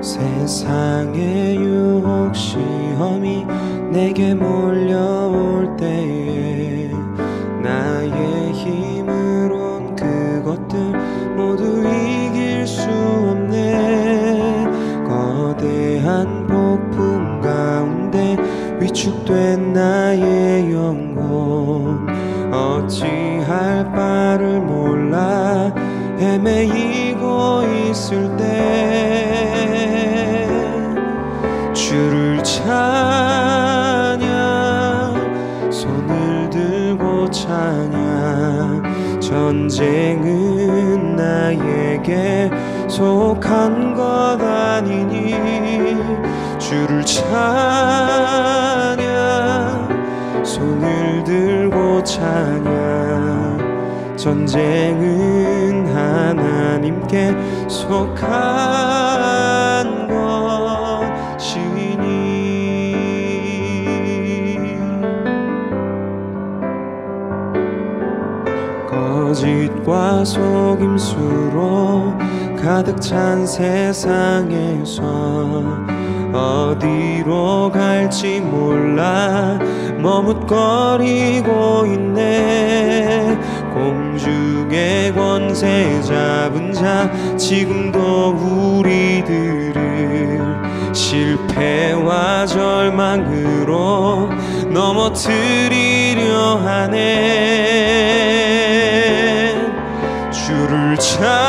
세상의 유혹 시험이 내게 몰려올 때에 나의 힘으론 그것들 모두 이길 수 없네. 거대한 폭풍 가운데 위축된 나의 영혼 어찌할 바를 몰라 헤매이고 있을 때 주를 찬양 손을 들고 찬양 전쟁은 나에게 속한 것 아니니 주를 찬양 손을 들고 찬양 전쟁은 하나님께 속한 것이니 거짓과 속임수로 가득 찬 세상에서 어디로 갈지 몰라 머뭇거리고 있네. 공중의 권세 잡은 자 지금도 우리들을 실패와 절망으로 넘어뜨리려 하네. 주를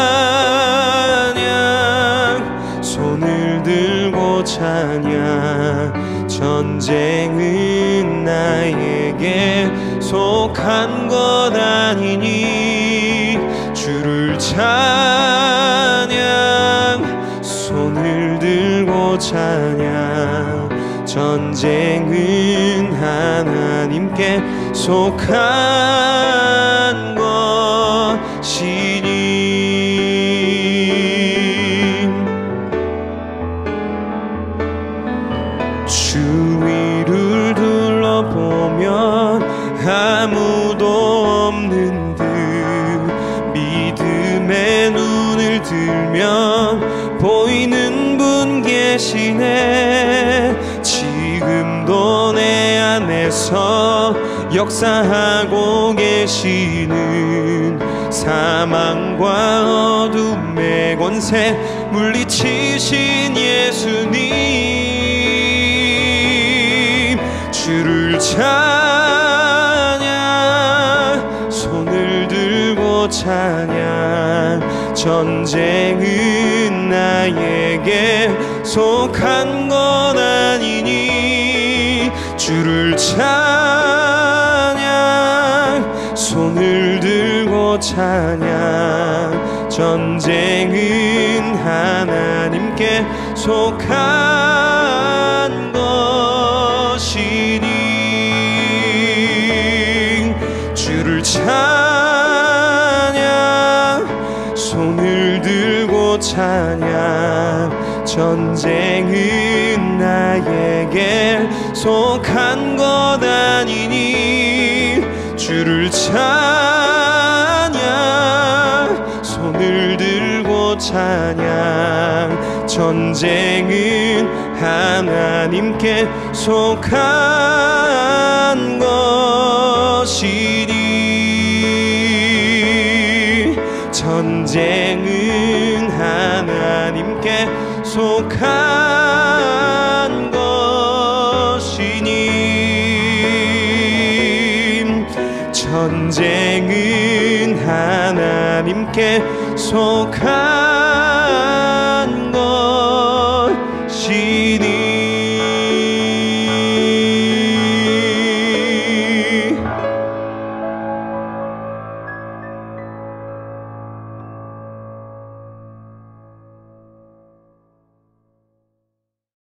찬양 손을 들고 찬양 전쟁은 나에게 속한 것 아니니 주를 찬양 손을 들고 찬양 전쟁은 하나님께 속한 것이니 주위를 둘러보면 아무도 없는 듯 믿음의 눈을 들면 보이는 분 계시네. 지금도 내 안에서 역사하고 계시는 사망과 어둠의 권세 물리치신 예수님 주를 찬양 손을 들고 찬양 전쟁은 나에게 속한 것 아니니 주를 찬양 손을 들고 찬양 전쟁은 하나님께 속한 것이니 주를 찬양 손을 들고 찬양 전쟁은 나에게 속한 것 아니니 주를 찬양 손을 들고 찬양 전쟁은 하나님께 속한 것이니 전쟁은 하나님께 속한 것이니 전쟁은 하나님께 속한